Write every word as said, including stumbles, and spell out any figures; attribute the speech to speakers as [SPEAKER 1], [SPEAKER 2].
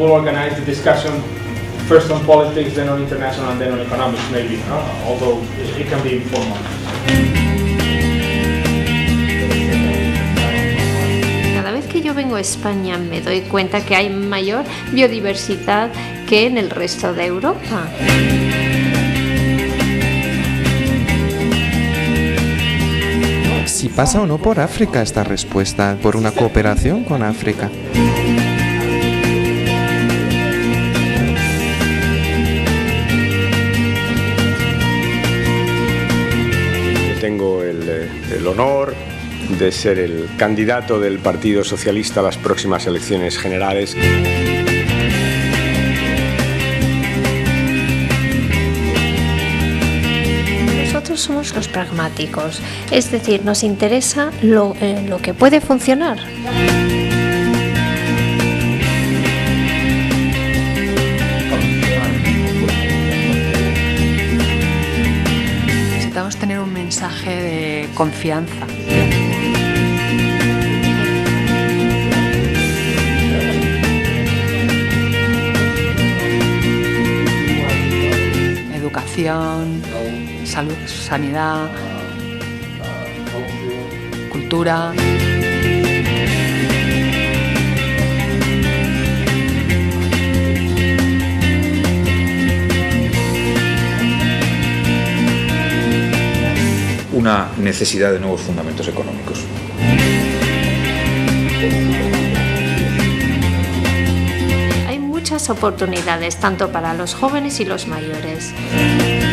[SPEAKER 1] will organize the discussion first on politics, then on international, and then on economics, maybe, uh, although it can be informal.
[SPEAKER 2] Cada vez que yo vengo a España me doy cuenta que hay mayor biodiversidad que en el resto de Europa.
[SPEAKER 3] Si pasa o no por África esta respuesta, por una cooperación con África.
[SPEAKER 4] Tengo el, el honor de ser el candidato del Partido Socialista a las próximas elecciones generales.
[SPEAKER 2] Nosotros somos los pragmáticos, es decir, nos interesa lo, eh, lo que puede funcionar.
[SPEAKER 5] Necesitamos tener un mensaje de confianza. Educación, salud, sanidad, cultura.
[SPEAKER 6] Una necesidad de nuevos fundamentos económicos.
[SPEAKER 2] Hay muchas oportunidades, tanto para los jóvenes y los mayores.